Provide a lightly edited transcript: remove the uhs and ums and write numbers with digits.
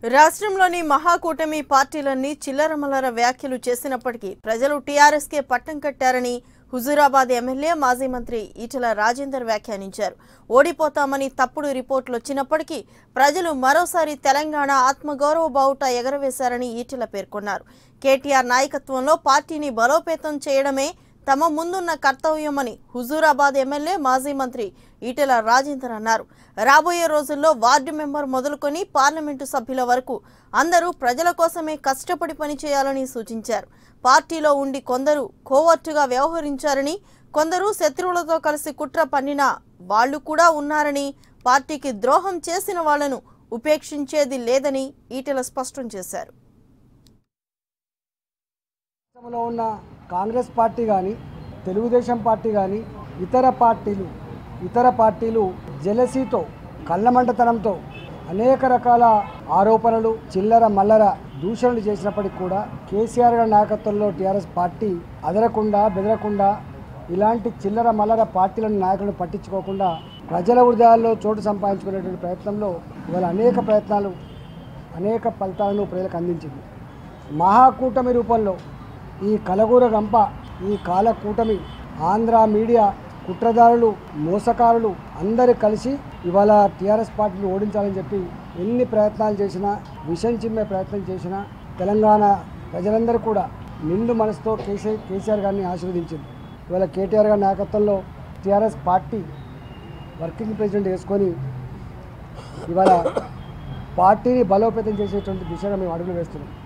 రాష్ట్రంలోని మహాకూటమి పార్టీలన్నీ చిల్లరమల్లర వ్యాఖ్యలు చేసినప్పటికీ ప్రజలు టీఆర్ఎస్ కే పట్టం కట్టారని హుజూరాబాద్ ఎమ్మెల్యే మాజీ మంత్రి ఈటెల రాజేందర్ వ్యాఖ్యానించారు. ఓడిపోతామని తప్పుడు రిపోర్టులు వచ్చినప్పటికీ ప్రజలు మరోసారి తెలంగాణ ఆత్మగౌరవ బావుట ఎగరవేశారని ఈటెల పేర్కొన్నారు. కేటీఆర్ నాయకత్వంలో పార్టీని బలోపేతం చేయడమే తమ ముందున్న కర్తవ్యమని హుజూరాబాద్ ఎమ్మెల్యే మాజీ మంత్రి ఈటెల రాజేందర్ అన్నారు. రాబోయే రోజుల్లో వార్డు మెంబర్ మొదలుకొని పార్లమెంటు సభ్యుల వరకు అందరూ ప్రజల కోసమే కష్టపడి పనిచేయాలని సూచించారు. పార్టీలో ఉండి కొందరు కోవర్టుగా వ్యవహరించారని, కొందరు శత్రువులతో కలిసి కుట్ర పన్నిన వాళ్లు కూడా ఉన్నారని, పార్టీకి ద్రోహం చేసిన వాళ్లను ఉపేక్షించేది లేదని ఈటెల స్పష్టం చేశారు. కాంగ్రెస్ పార్టీ కానీ, తెలుగుదేశం పార్టీ కానీ, ఇతర పార్టీలు జెలసీతో, కళ్ళమంటతనంతో అనేక రకాల ఆరోపణలు, చిల్లర మల్లర దూషణలు చేసినప్పటికీ కూడా కేసీఆర్ గారి నాయకత్వంలో టీఆర్ఎస్ పార్టీ అదరకుండా బెదరకుండా ఇలాంటి చిల్లర మల్లర పార్టీలను నాయకులను పట్టించుకోకుండా ప్రజల హృదయాల్లో చోటు సంపాదించుకునేటువంటి ప్రయత్నంలో ఇవాళ అనేక ఫలితాలను ప్రజలకు అందించింది. మహాకూటమి రూపంలో ఈ కలగూర గంప, ఈ కాల కూటమి, ఆంధ్ర మీడియా కుట్రదారులు, మోసకారులు అందరూ కలిసి ఇవాళ టీఆర్ఎస్ పార్టీని ఓడించాలని చెప్పి ఎన్ని ప్రయత్నాలు చేసినా, విషం చిమ్మే ప్రయత్నం చేసినా తెలంగాణ ప్రజలందరూ కూడా నిండు మనసుతో కేసీఆర్ గారిని ఆశీర్వదించింది. ఇవాళ కేటీఆర్ గారి నాయకత్వంలో టీఆర్ఎస్ పార్టీ వర్కింగ్ ప్రెసిడెంట్ వేసుకొని ఇవాళ పార్టీని బలోపేతం చేసేటువంటి దిశగా మేము అడుగులు వేస్తున్నాం.